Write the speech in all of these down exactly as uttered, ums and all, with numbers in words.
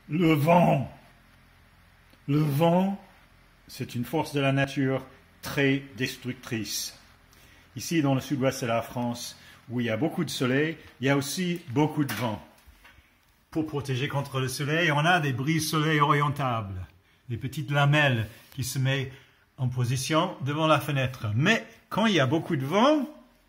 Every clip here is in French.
Le vent. Le vent, c'est une force de la nature très destructrice. Ici, dans le sud-ouest de la France, où il y a beaucoup de soleil, il y a aussi beaucoup de vent. Pour protéger contre le soleil, on a des brise-soleil orientables, des petites lamelles qui se mettent en position devant la fenêtre. Mais quand il y a beaucoup de vent,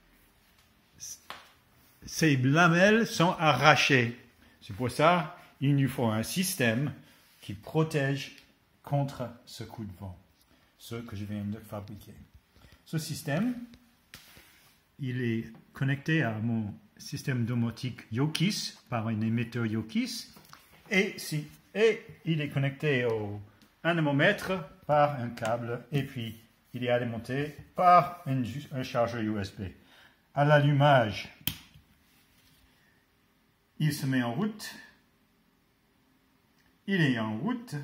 ces lamelles sont arrachées. C'est pour ça qu'il nous faut un système qui protège contre ce coup de vent, ce que je viens de fabriquer. Ce système, il est connecté à mon système domotique Yokis par un émetteur Yokis et, si, et il est connecté au anémomètre par un câble et puis il est alimenté par un, un chargeur U S B. À l'allumage, il se met en route, il est en route,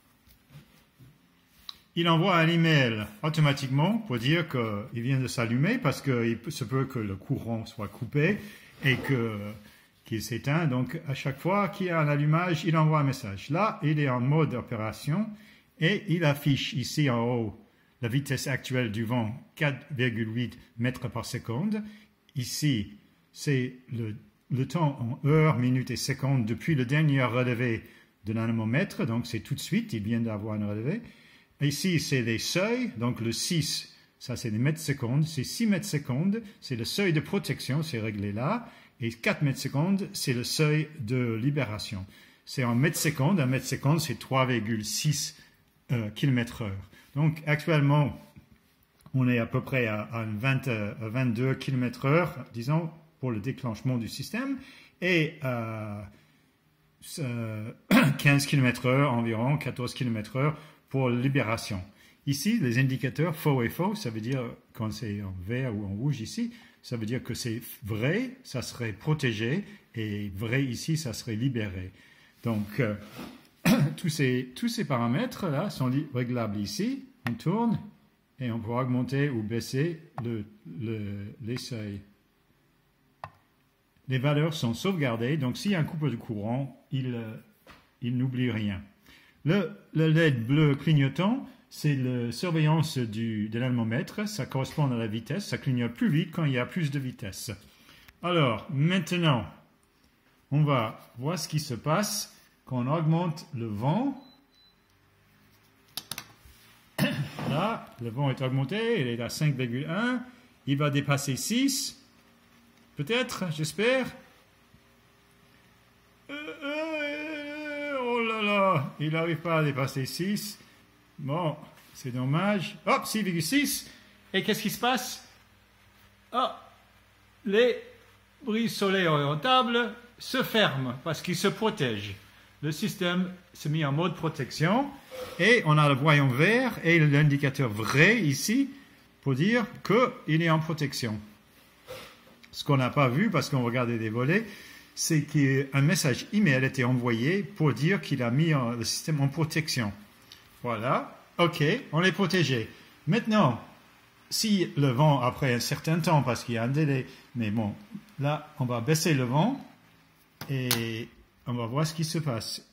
il envoie un email automatiquement pour dire qu'il vient de s'allumer parce qu'il se peut que le courant soit coupé et que, qu'il s'éteint. Donc, à chaque fois qu'il y a un allumage, il envoie un message. Là, il est en mode opération et il affiche ici en haut la vitesse actuelle du vent, quatre virgule huit mètres par seconde. Ici, c'est le, le temps en heures, minutes et secondes depuis le dernier relevé de l'anémomètre. Donc, c'est tout de suite, il vient d'avoir un relevé. Ici, c'est les seuils, donc le six, ça c'est des mètres secondes, c'est six mètres secondes, c'est le seuil de protection, c'est réglé là, et quatre mètres secondes, c'est le seuil de libération. C'est en mètres secondes, un mètre seconde, c'est trois virgule six euh, kilomètres heure. Donc actuellement, on est à peu près à, à, vingt, à vingt-deux kilomètres heure, disons, pour le déclenchement du système, et euh, euh, quinze kilomètres heure environ, quatorze kilomètres heure, pour la libération. Ici, les indicateurs faux et faux, ça veut dire, quand c'est en vert ou en rouge ici, ça veut dire que c'est vrai, ça serait protégé, et vrai ici, ça serait libéré. Donc, euh, tous, ces, tous ces paramètres-là sont réglables ici. On tourne, et on peut augmenter ou baisser le, le, les seuils. Les valeurs sont sauvegardées, donc s'il y a un couple de courant, il, euh, il n'oublie rien. Le, le L E D bleu clignotant, c'est la surveillance du, de l'anémomètre. Ça correspond à la vitesse. Ça clignote plus vite quand il y a plus de vitesse. Alors, maintenant, on va voir ce qui se passe quand on augmente le vent. Là, le vent est augmenté. Il est à cinq virgule un. Il va dépasser six. Peut-être, j'espère. Euh, euh, oh là là, il n'arrive pas à dépasser six. Bon, c'est dommage. Hop, six virgule six. Et qu'est-ce qui se passe? Ah, les brise-soleil orientables se ferment parce qu'ils se protègent. Le système se met en mode protection et on a le voyant vert et l'indicateur vrai ici pour dire qu'il est en protection. Ce qu'on n'a pas vu parce qu'on regardait des volets, c'est qu'un message email a été envoyé pour dire qu'il a mis le système en protection. Voilà, ok, on est protégé. Maintenant, si le vent, après un certain temps, parce qu'il y a un délai, mais bon, là, on va baisser le vent et on va voir ce qui se passe.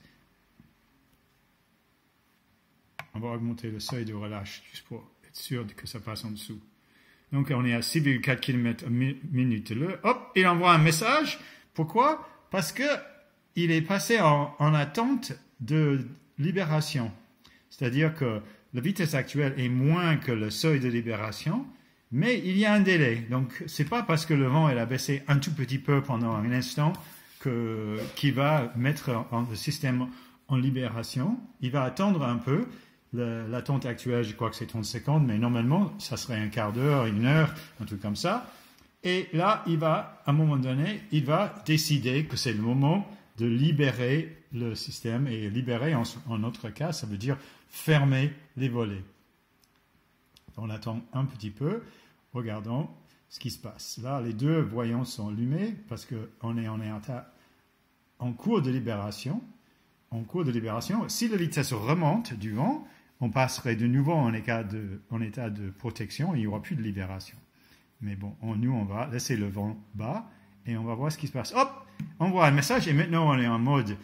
On va augmenter le seuil de relâche, juste pour être sûr que ça passe en dessous. Donc, on est à six virgule quatre kilomètres minute. Hop, il envoie un message. Pourquoi? Parce que il est passé en, en attente de libération. C'est-à-dire que la vitesse actuelle est moins que le seuil de libération, mais il y a un délai. Donc, ce n'est pas parce que le vent il a baissé un tout petit peu pendant un instant que, qu'il va mettre en, le système en libération. Il va attendre un peu. L'attente actuelle, je crois que c'est trente secondes, mais normalement, ça serait un quart d'heure, une heure, un truc comme ça. Et là, il va, à un moment donné, il va décider que c'est le moment de libérer le système. Et libérer, en, en notre cas, ça veut dire fermer les volets. On attend un petit peu. Regardons ce qui se passe. Là, les deux voyants sont allumés parce qu'on est, on est en, en cours de libération. En cours de libération. Si la vitesse remonte du vent, on passerait de nouveau en état de, en état de protection et il n'y aura plus de libération. Mais bon, on, nous, on va laisser le vent bas et on va voir ce qui se passe. Hop, on voit un message et maintenant on est en mode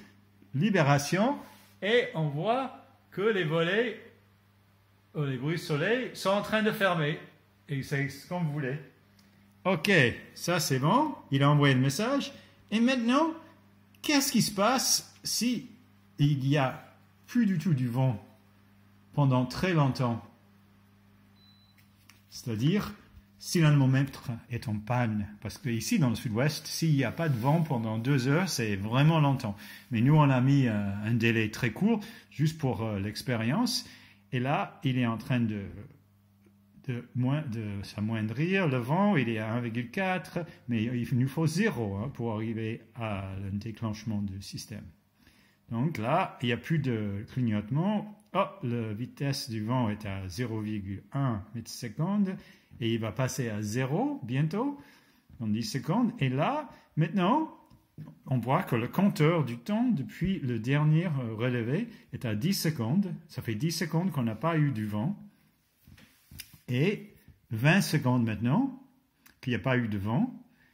libération et on voit que les volets, oh, les bruits soleil sont en train de fermer. Et c'est comme vous voulez. Ok, ça c'est bon. Il a envoyé le message. Et maintenant, qu'est-ce qui se passe si il n'y a plus du tout du vent pendant très longtemps? C'est-à-dire, si l'anémomètre est en panne, parce que ici dans le sud-ouest, s'il n'y a pas de vent pendant deux heures, c'est vraiment longtemps. Mais nous, on a mis un, un délai très court, juste pour euh, l'expérience. Et là, il est en train de, de, moins, de s'amoindrir. Le vent, il est à un virgule quatre, mais il nous faut zéro hein, pour arriver à un déclenchement du système. Donc là, il n'y a plus de clignotement. Oh, la vitesse du vent est à zéro virgule un mètre seconde et il va passer à zéro bientôt, dans dix secondes. Et là, maintenant, on voit que le compteur du temps depuis le dernier relevé est à dix secondes. Ça fait dix secondes qu'on n'a pas eu du vent. Et vingt secondes maintenant qu'il n'y a pas eu de vent.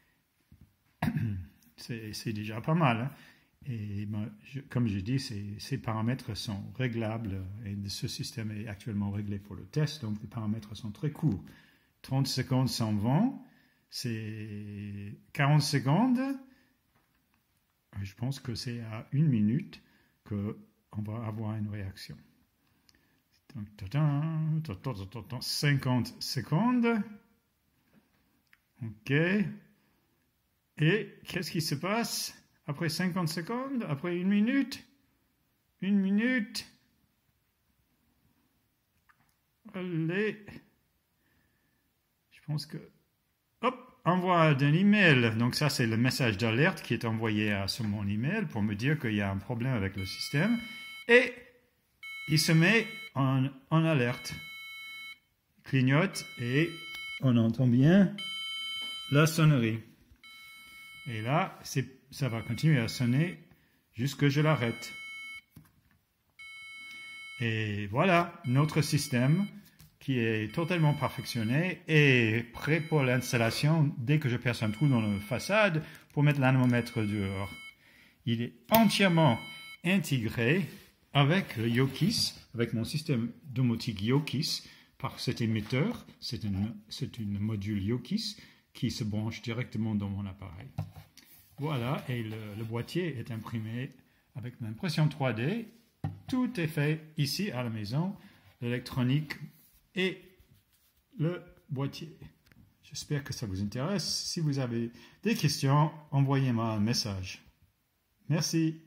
C'est déjà pas mal. Hein? Et ben, je, comme je dis, ces, ces paramètres sont réglables et ce système est actuellement réglé pour le test, donc les paramètres sont très courts. trente secondes sans vent, c'est quarante secondes. Je pense que c'est à une minute qu'on va avoir une réaction. Donc, cinquante secondes. OK. Et qu'est-ce qui se passe après cinquante secondes, après une minute, une minute, allez, je pense que, hop, envoi d'un email. Donc ça, c'est le message d'alerte qui est envoyé à sur mon email pour me dire qu'il y a un problème avec le système. Et il se met en, en alerte. Il clignote et on entend bien la sonnerie. Et là, c'est ça va continuer à sonner jusqu'à ce que je l'arrête. Et voilà, notre système qui est totalement perfectionné et prêt pour l'installation dès que je perce un trou dans la façade pour mettre l'anémomètre dehors. Il est entièrement intégré avec le Yokis, avec mon système domotique Yokis, par cet émetteur. C'est une, c'est une module Yokis qui se branche directement dans mon appareil. Voilà, et le, le boîtier est imprimé avec l'impression trois D. Tout est fait ici à la maison, l'électronique et le boîtier. J'espère que ça vous intéresse. Si vous avez des questions, envoyez-moi un message. Merci.